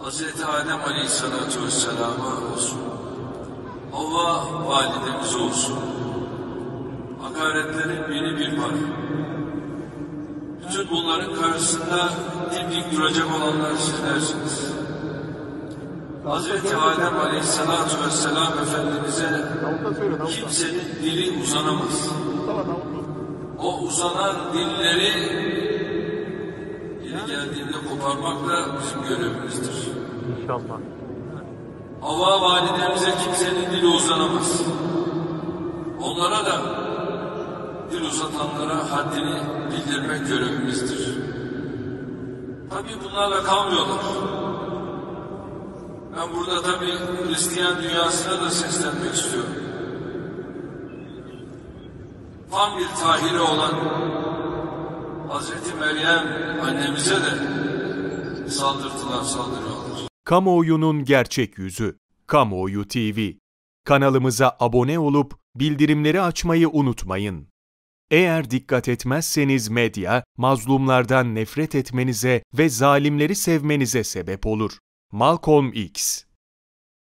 Hz. Adem Aleyhisselatü Vesselam'a olsun, Havva validemiz olsun, hakaretlerin bini bir var. Bütün bunların karşısında dimdik duracak olanlar sizlersiniz. Hz. Adem Aleyhisselatü Vesselam Efendimiz'e kimsenin dili uzanamaz. O uzanan dilleri yeri geldiğinde koparmak da bizim görevimizdir. İnşallah. Havva validemize kimsenin dili uzanamaz. Onlara da dil uzatanlara haddini bildirmek görevimizdir. Tabii bunlarla kalmıyorlar. Ben burada tabii Hristiyan dünyasına da seslenmek istiyorum. Tam bir tahiri olan Hazreti Meryem annemize de saldırıyorlar. Kamuoyunun gerçek yüzü. Kamuoyu TV. Kanalımıza abone olup bildirimleri açmayı unutmayın. Eğer dikkat etmezseniz medya, mazlumlardan nefret etmenize ve zalimleri sevmenize sebep olur. Malcolm X